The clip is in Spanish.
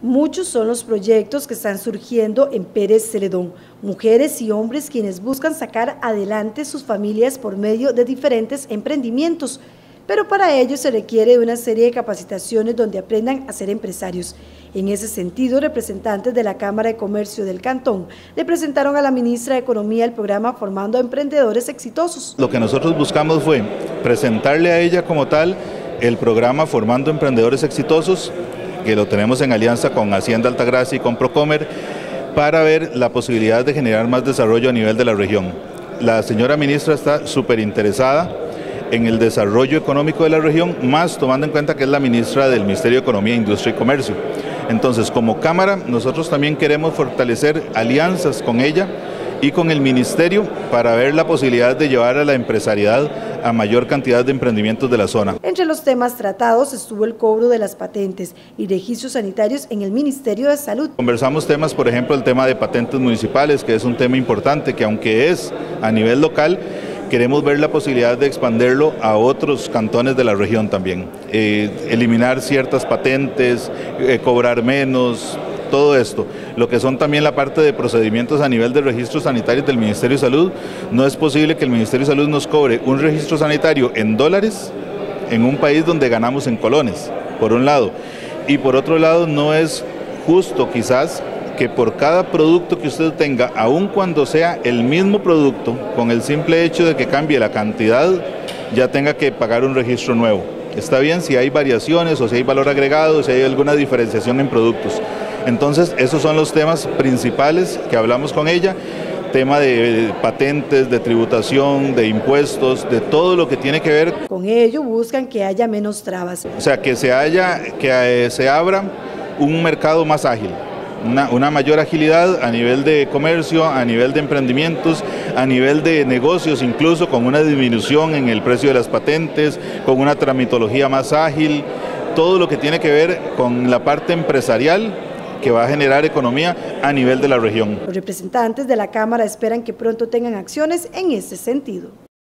Muchos son los proyectos que están surgiendo en Pérez Celedón, mujeres y hombres quienes buscan sacar adelante sus familias por medio de diferentes emprendimientos, pero para ello se requiere una serie de capacitaciones donde aprendan a ser empresarios. En ese sentido, representantes de la Cámara de Comercio del Cantón le presentaron a la ministra de Economía el programa Formando a Emprendedores Exitosos. Lo que nosotros buscamos fue presentarle a ella como tal el programa Formando Emprendedores Exitosos, que lo tenemos en alianza con Hacienda Altagracia y con Procomer, para ver la posibilidad de generar más desarrollo a nivel de la región. La señora ministra está súper interesada en el desarrollo económico de la región, más tomando en cuenta que es la ministra del Ministerio de Economía, Industria y Comercio. Entonces, como Cámara, nosotros también queremos fortalecer alianzas con ella y con el Ministerio para ver la posibilidad de llevar a la empresariedad a mayor cantidad de emprendimientos de la zona. Entre los temas tratados estuvo el cobro de las patentes y registros sanitarios en el Ministerio de Salud. Conversamos temas, por ejemplo, el tema de patentes municipales, que es un tema importante, que aunque es a nivel local, queremos ver la posibilidad de expandirlo a otros cantones de la región también. Eliminar ciertas patentes, cobrar menos, todo esto. Lo que son también la parte de procedimientos a nivel de registros sanitarios del Ministerio de Salud. No es posible que el Ministerio de Salud nos cobre un registro sanitario en dólares en un país donde ganamos en colones, por un lado. Y por otro lado, no es justo quizás que por cada producto que usted tenga, aun cuando sea el mismo producto, con el simple hecho de que cambie la cantidad, ya tenga que pagar un registro nuevo. Está bien si hay variaciones o si hay valor agregado, si hay alguna diferenciación en productos. Entonces, esos son los temas principales que hablamos con ella, tema de patentes, de tributación, de impuestos, de todo lo que tiene que ver. Con ello buscan que haya menos trabas. O sea, que se abra un mercado más ágil. Una mayor agilidad a nivel de comercio, a nivel de emprendimientos, a nivel de negocios, incluso con una disminución en el precio de las patentes, con una tramitología más ágil, todo lo que tiene que ver con la parte empresarial que va a generar economía a nivel de la región. Los representantes de la Cámara esperan que pronto tengan acciones en ese sentido.